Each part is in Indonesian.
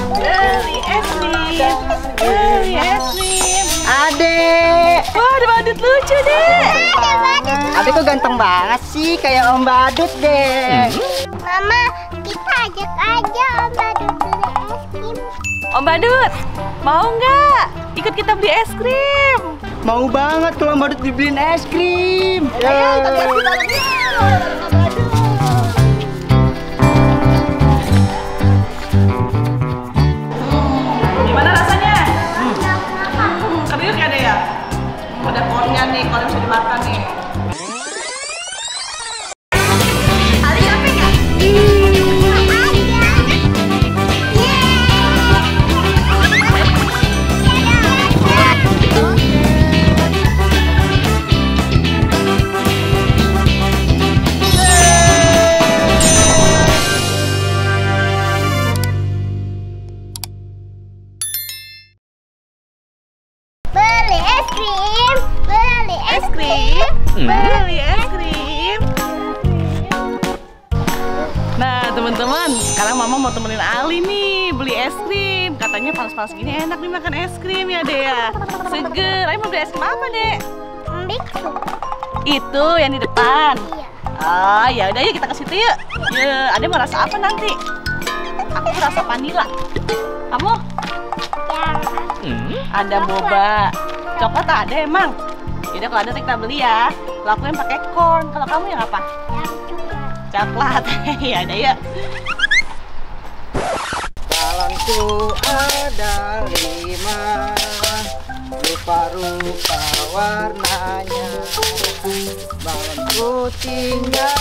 Beli es krim. Beli es krim. Adek. Wah, ada badut lucu, Dek. Adek kok ganteng banget sih, kayak Om Badut deh. Mama, kita ajak aja Om Badut beli es krim. Om Badut, mau nggak ikut kita beli es krim? Mau banget kalau Om Badut dibeliin es krim. Gimana rasanya? Serius ya, Dek ya? Ada kornya nih, kalau bisa dimakan nih. Beli es krim. Beli es krim. Beli es krim. Nah, teman-teman, sekarang Mama mau temenin Ali nih beli es krim. Katanya panas-panas gini enak nih makan es krim ya, Dek ya. Seger. Ayo mau beli es krim apa, Dek? Biksu. Itu yang di depan. Iya. Ah, ya udah yuk kita ke situ yuk. Ya, Ade mau rasa apa nanti? Aku rasa vanila. Kamu? Yang Ada boba. Coklat ada emang. Yaudah kalau ada kita beli ya. Kalau aku yang pakai corn. Kalau kamu yang apa? Coklat. Ya ada yuk. Balonku ada 5, rupa-rupa warnanya. Balonku tinggal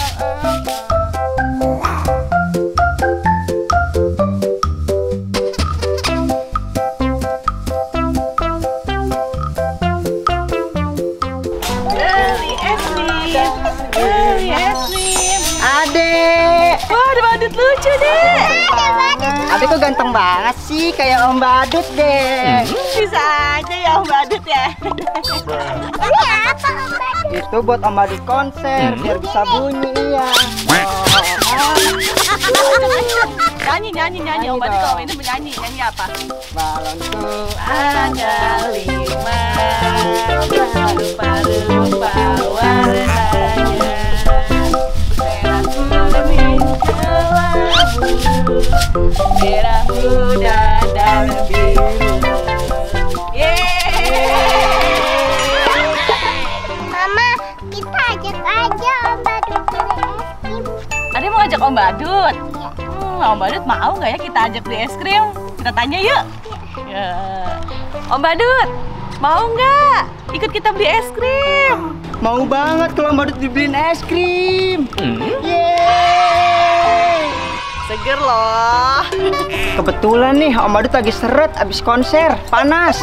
4. Beli es krim. Beli es krim. Adek. Wah, ada badut lucu, Dek. Adek kok ganteng banget sih, kayak Om Badut deh. Bisa aja ya Om Badut ya. ini apa Om Badut? Itu buat Om Badut konser, biar bisa bunyi ya. Nyanyi Om Badut kalau ini menyanyi. Nyanyi apa? Balonku Ada 5, rupa-rupa warnanya. Merah kuning kelabu, merah muda dan biru. Mama, kita ajak aja Om Badut beli es krim. Ade mau ajak Om Badut? Om Badut mau nggak ya kita ajak beli es krim? Kita tanya yuk. Ya. Om Badut, mau nggak ikut kita beli es krim? mau banget kalau Om Badut dibeliin es krim. Yeay. Seger loh. Kebetulan nih Om Badut lagi seret abis konser, panas.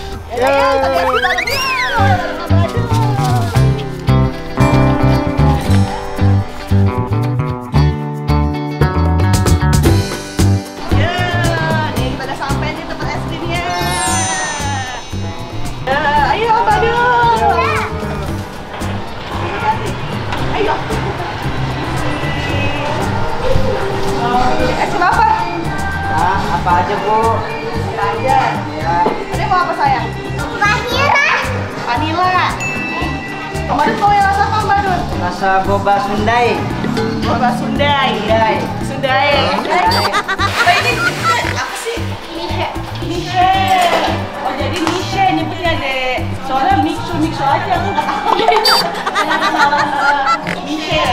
Apa aja Bu? Apa aja? Ya. Ini mau apa sayang? Vanila. Vanila. Om Badut mau yang rasa apa Om Badut? Rasa boba Sundai. Boba Sundai. Sundai. Oh, ini apa sih? Nishe. Oh jadi Nishe nyebutnya deh. Soalnya mikso aja aku nggak tahu. Nishe.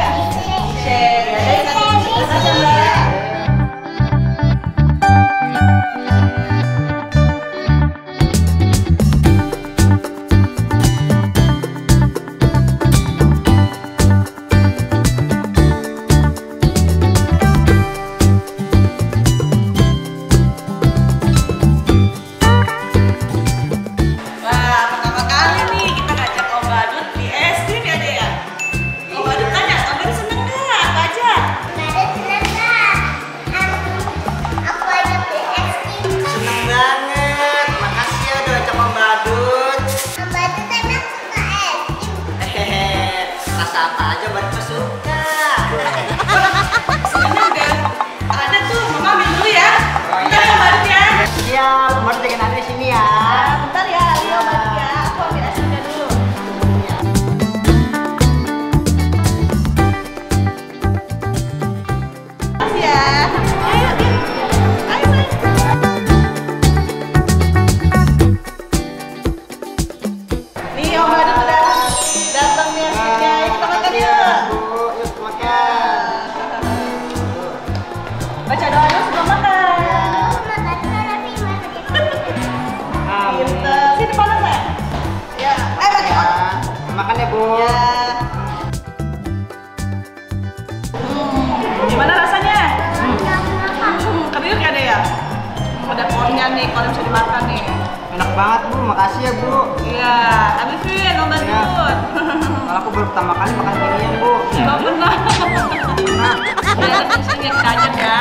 lumayan nih kalau bisa dimakan nih. Enak banget Bu, makasih ya Bu. Iya, habisin Om Badut. Kalau aku baru pertama kali makan ginian Bu. Gak pernah. Ya, sini kita ajak ya.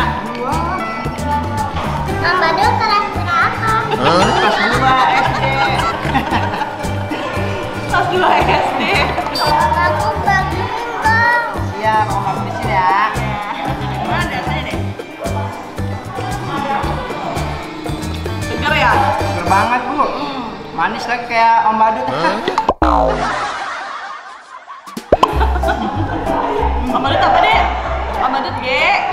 Om Badut kelas berapa? Kelas 2 SD. Kelas 2 SD. Aku bagiin dong. Siap, Om habisin ya. Mana saya deh. Segar ya? Seger banget Bu. Manis lagi kayak Om Badut. Om Badut apa deh? Om Badut G.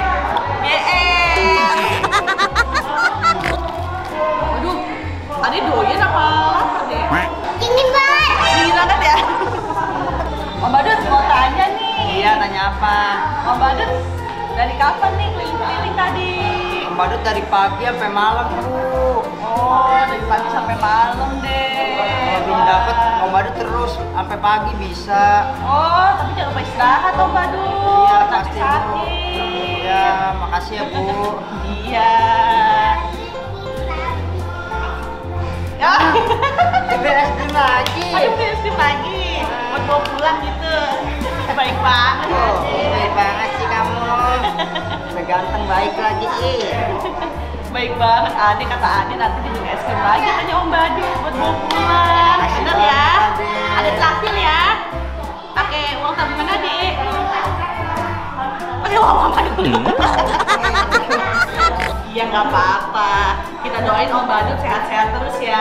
Aduh, Ade doyan apa lapar deh? Dingin banget. Dingin banget ya? Om Badut mau tanya nih. Iya, tanya apa? Om Badut dari kapan nih keliling-keliling tadi? Om Badut dari pagi sampai malam Bu. Oh, dari pagi sampai malam deh. Kalau belum dapet Om Badut terus sampai pagi bisa. Oh, tapi jangan lupa istirahat Om Badut. Iya, Nanti pasti Bu. sakit. Iya, makasih ya Bu. Iya. Ya. BSD lagi. Aduh, BSD lagi. Buat bawa pulang gitu. Baik banget. Oh, baik banget sih kamu. Udah ganteng baik lagi sih. Baik banget. Ade kata Ade nanti bikin es krim lagi katanya Om Badut buat bawa pulang. Bener ya? Ada traktir ya? Pakai uang tabungan Ade. Pakai uang apa dulu? Iya nggak apa-apa. Kita doain Om Badut sehat-sehat terus ya.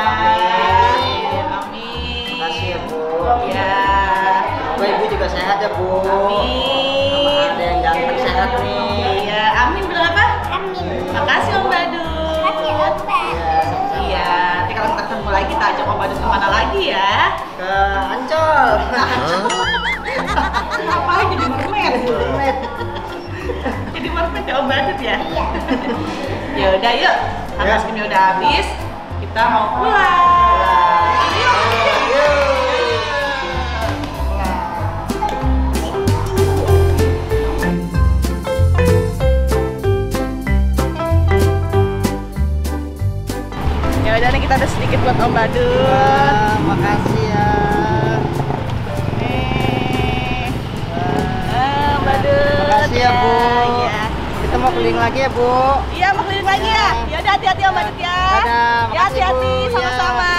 Amin. Makasih ya Bu. Iya. Semoga Ibu juga sehat ya Bu. Amin. Ada yang ganteng sehat nih. Iya, amin bener apa? Amin. Makasih Om Badut. Kasih Opa. Iya, nanti kalau kita ketemu lagi kita ajak Om Badut kemana lagi ya? Ke Ancol. Ngapain jadi mermaid? Mermaid. Jadi mermaid ya Om Badut ya? Iya. Ya udah yuk, karena Ya. es krimnya udah habis, kita mau pulang. Yuk. Ya udah nih kita ada sedikit buat Om Badut. Wah, makasih ya. Nih. Om Badut. Makasih ya Bu. Iya. Kita mau keliling lagi ya Bu. Iya, mau keliling lagi ya. Ya udah hati-hati Om Badut ya. Dadah, Ya makasih, hati-hati Bu. Ya. sama-sama.